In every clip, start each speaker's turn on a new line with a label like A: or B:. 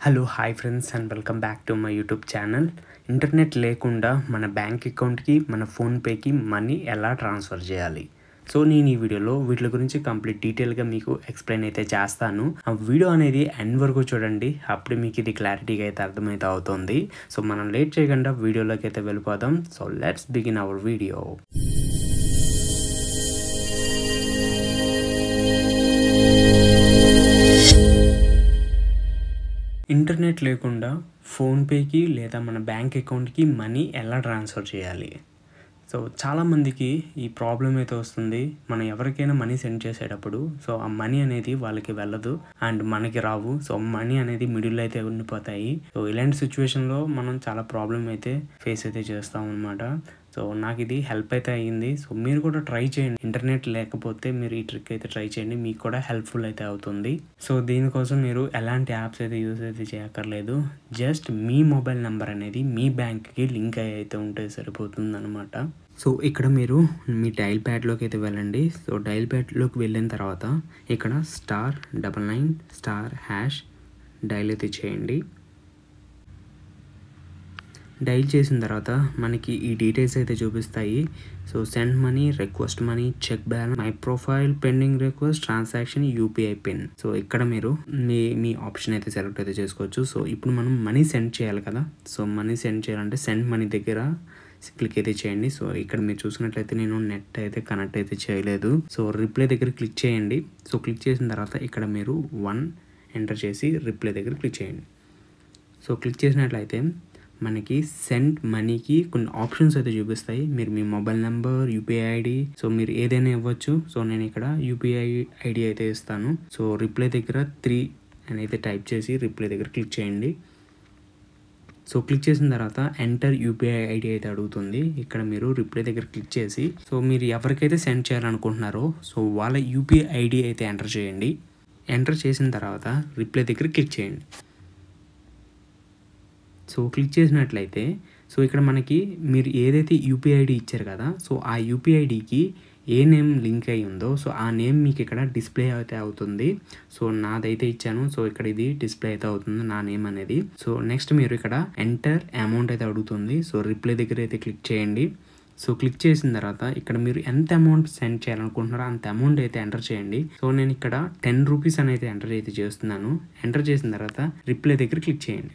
A: Hello hi friends and welcome back to my YouTube channel. Internet లేకుండా మన bank అకౌంట్కి మన ఫోన్పేకి మనీ ఎలా ట్రాన్స్ఫర్ చేయాలి, సో నేను ఈ వీడియోలో వీటి గురించి కంప్లీట్ డీటెయిల్గా మీకు ఎక్స్ప్లెయిన్ అయితే చేస్తాను. ఆ వీడియో అనేది ఎండ్ వరకు చూడండి, అప్పుడు మీకు ఇది క్లారిటీగా అయితే అర్థమైతే అవుతుంది. సో మనం లేట్ చేయకుండా వీడియోలోకి అయితే వెళ్ళిపోదాం. So let's begin our video. Internet లేకుండా ఫోన్పేకి లేదా మన బ్యాంక్ అకౌంట్కి మనీ ఎలా ట్రాన్స్ఫర్ చేయాలి. సో చాలామందికి ఈ ప్రాబ్లం అయితే వస్తుంది. మనం ఎవరికైనా మనీ సెండ్ చేసేటప్పుడు సో ఆ మనీ అనేది వాళ్ళకి వెళ్ళదు అండ్ మనకి రావు. సో మనీ అనేది మిడిల్లో అయితే ఉండిపోతాయి. సో ఇలాంటి సిచ్యువేషన్లో మనం చాలా ప్రాబ్లం అయితే ఫేస్ అయితే చేస్తాం అనమాట. సో నాకు ఇది హెల్ప్ అయితే అయ్యింది. సో మీరు కూడా ట్రై చేయండి. ఇంటర్నెట్ లేకపోతే మీరు ఈ ట్రిక్ అయితే ట్రై చేయండి, మీకు కూడా హెల్ప్ఫుల్ అయితే అవుతుంది. సో దీనికోసం మీరు ఎలాంటి యాప్స్ అయితే యూజ్ అయితే చేయక్కర్లేదు. జస్ట్ మీ మొబైల్ నెంబర్ అనేది మీ బ్యాంక్కి లింక్ అయితే ఉంటే సరిపోతుంది అనమాట. సో ఇక్కడ మీరు మీ డైల్ ప్యాడ్లోకి అయితే వెళ్ళండి. సో డైల్ ప్యాడ్లోకి వెళ్ళిన తర్వాత ఇక్కడ *99*# డైల్ అయితే చేయండి. డైల్ చేసిన తర్వాత మనకి ఈ డీటెయిల్స్ అయితే చూపిస్తాయి. So send money, request money, check balance, my profile, pending request, transaction, UPI PIN. So ఇక్కడ మీరు మీ ఆప్షన్ అయితే సెలెక్ట్ అయితే చేసుకోవచ్చు. సో ఇప్పుడు మనం మనీ సెండ్ చేయాలి కదా. సో మనీ సెండ్ చేయాలంటే సెండ్ మనీ దగ్గర క్లిక్ అయితే చేయండి. సో ఇక్కడ మీరు చూసినట్లయితే నేను నెట్ అయితే కనెక్ట్ అయితే చేయలేదు. సో రిప్లై దగ్గర క్లిక్ చేయండి. సో క్లిక్ చేసిన తర్వాత ఇక్కడ మీరు 1 ఎంటర్ చేసి రిప్లై దగ్గర క్లిక్ చేయండి. సో క్లిక్ చేసినట్లయితే మనకి సెండ్ మనీకి కొన్ని ఆప్షన్స్ అయితే చూపిస్తాయి. మీరు మీ mobile number, UPI ID, so మీరు ఏదైనా ఇవ్వచ్చు. సో నేను ఇక్కడ యూపీఐ ఐడి అయితే ఇస్తాను. సో రిప్లై దగ్గర 3 అని అయితే టైప్ చేసి రిప్లై దగ్గర క్లిక్ చేయండి. సో క్లిక్ చేసిన తర్వాత ఎంటర్ యూపీఐ ఐడి అయితే అడుగుతుంది. ఇక్కడ మీరు రిప్లై దగ్గర క్లిక్ చేసి సో మీరు ఎవరికైతే సెండ్ చేయాలనుకుంటున్నారో సో వాళ్ళ యూపీఐ ఐడి అయితే ఎంటర్ చేయండి. ఎంటర్ చేసిన తర్వాత రిప్లై దగ్గర క్లిక్ చేయండి. సో క్లిక్ చేసినట్లయితే సో ఇక్కడ మనకి మీరు ఏదైతే యూపీఐ ఐడి ఇచ్చారు కదా, సో ఆ యూపీఐ ఐడికి ఏ నేమ్ లింక్ అయి ఉందో సో ఆ నేమ్ మీకు ఇక్కడ డిస్ప్లే అయితే అవుతుంది. సో నాదైతే ఇచ్చాను. సో ఇక్కడ ఇది డిస్ప్లే అయితే అవుతుంది నా నేమ్ అనేది. సో నెక్స్ట్ మీరు ఇక్కడ ఎంటర్ అమౌంట్ అయితే అడుగుతుంది. సో రిప్లై దగ్గర అయితే క్లిక్ చేయండి. సో క్లిక్ చేసిన తర్వాత ఇక్కడ మీరు ఎంత అమౌంట్ సెండ్ చేయాలనుకుంటున్నారో అంత అమౌంట్ అయితే ఎంటర్ చేయండి. సో నేను ఇక్కడ 10 రూపీస్ అని అయితే ఎంటర్ అయితే చేస్తున్నాను. ఎంటర్ చేసిన తర్వాత రిప్లై దగ్గర క్లిక్ చేయండి.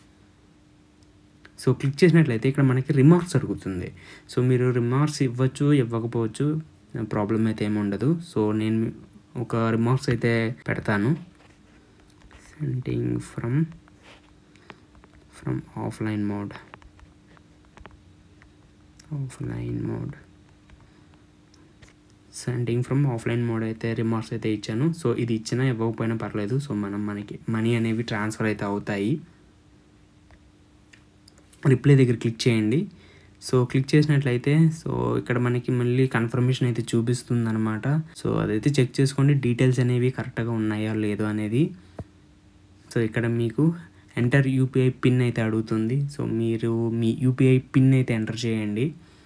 A: సో క్లిక్ చేసినట్లయితే ఇక్కడ మనకి రిమార్క్స్ అడుగుతుంది. సో మీరు రిమార్క్స్ ఇవ్వచ్చు, ఇవ్వకపోవచ్చు, ప్రాబ్లం అయితే ఏమి ఉండదు. సో నేను ఒక రిమార్క్స్ అయితే పెడతాను. Sending from offline mode sending from offline mode అయితే రిమార్క్స్ అయితే ఇచ్చాను. సో ఇది ఇచ్చినా ఇవ్వకపోయినా పర్లేదు. సో మనకి మనీ అనేవి ట్రాన్స్ఫర్ అయితే అవుతాయి. రిప్లై దగ్గర క్లిక్ చేయండి. సో క్లిక్ చేసినట్లయితే సో ఇక్కడ మనకి మళ్ళీ కన్ఫర్మేషన్ అయితే చూపిస్తుంది అనమాట. సో అదైతే చెక్ చేసుకోండి, డీటెయిల్స్ అనేవి కరెక్ట్గా ఉన్నాయా లేదో అనేది. సో ఇక్కడ మీకు ఎంటర్ యూపీఐ పిన్ అయితే అడుగుతుంది. సో మీరు మీ యూపీఐ పిన్ అయితే ఎంటర్ చేయండి.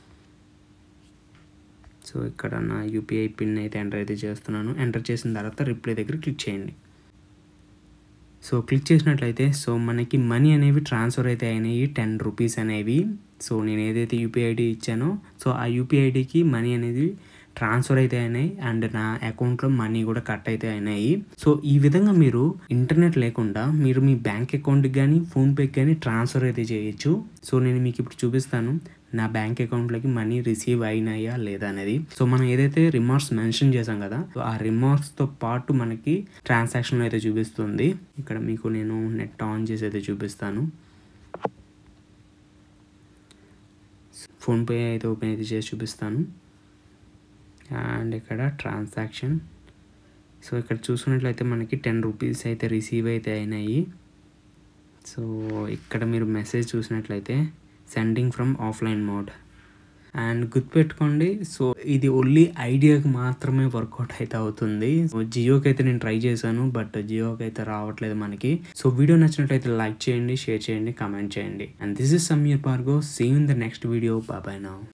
A: సో ఇక్కడ నా యూపీఐ పిన్ అయితే ఎంటర్ అయితే చేస్తున్నాను. ఎంటర్ చేసిన తర్వాత రిప్లై దగ్గర క్లిక్ చేయండి. సో క్లిక్ చేసినట్లయితే సో మనకి మనీ అనేవి ట్రాన్స్ఫర్ అయితే అయినాయి 10 రూపీస్ అనేవి. సో నేను ఏదైతే యూపీఐ ఐడి ఇచ్చానో సో ఆ యూపీఐ ఐడికి మనీ అనేది ట్రాన్స్ఫర్ అయితే అయినాయి అండ్ నా అకౌంట్లో మనీ కూడా కట్ అయితే అయినాయి. సో ఈ విధంగా మీరు ఇంటర్నెట్ లేకుండా మీరు మీ బ్యాంక్ అకౌంట్కి కానీ ఫోన్పేకి కానీ ట్రాన్స్ఫర్ అయితే చేయొచ్చు. సో నేను మీకు ఇప్పుడు చూపిస్తాను నా బ్యాంక్ అకౌంట్లోకి మనీ రిసీవ్ అయినాయా లేదా అనేది. సో మనం ఏదైతే రిమార్క్స్ మెన్షన్ చేసాం కదా, సో ఆ రిమార్క్స్తో పాటు మనకి ట్రాన్సాక్షన్ అయితే చూపిస్తుంది. ఇక్కడ మీకు నేను నెట్ ఆన్ చేసి అయితే చూపిస్తాను. ఫోన్పే అయితే ఓపెన్ అయితే చేసి చూపిస్తాను. అండ్ ఇక్కడ ట్రాన్సాక్షన్ సో ఇక్కడ చూసుకున్నట్లయితే మనకి 10 రూపీస్ అయితే రిసీవ్ అయితే అయినాయి. సో ఇక్కడ మీరు మెసేజ్ చూసినట్లయితే sending from offline mode and గుర్తుపెట్టుకోండి. సో ఇది ఓన్లీ ఐడియాకి మాత్రమే వర్కౌట్ అయితే అవుతుంది. సో జియోకి అయితే నేను ట్రై చేశాను, బట్ జియోకి అయితే రావట్లేదు మనకి. సో వీడియో నచ్చినట్లయితే లైక్ చేయండి, షేర్ చేయండి, కామెంట్ చేయండి. And this is Sameer Bhargav. See you in the next video. Bye now.